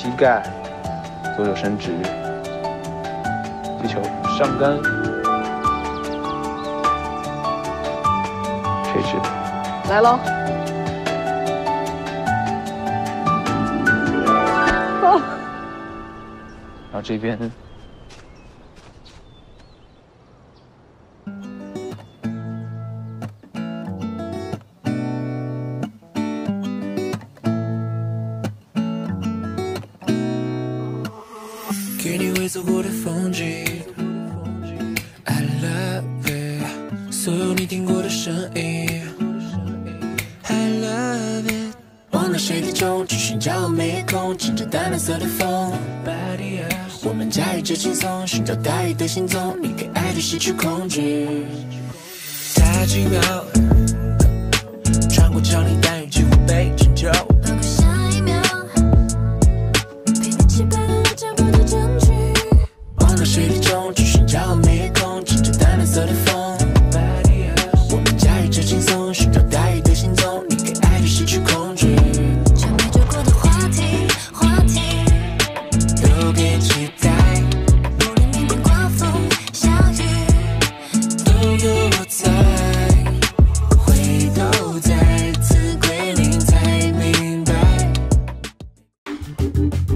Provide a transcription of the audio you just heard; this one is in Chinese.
膝盖，左手伸直，击球上杆，垂直， 来喽！哦， 然后这边。 给你未走过的风景 I love it 所有你听过的声音 I love it 忘了谁的钟去寻找夜空乘着淡蓝色的风我们驾驭着轻松寻找大雨的行踪你给爱的失去控制太奇妙穿过场里但雨几乎被拯救包括下一秒陪你期盼了我脚步的证据忘了谁的钟去寻找夜空乘着淡蓝色的风我们驾驭着轻松寻找大雨的行踪你给爱的失去控制从没走过的话题都别期待无论明天刮风下雨都有我在回头再次归零才明白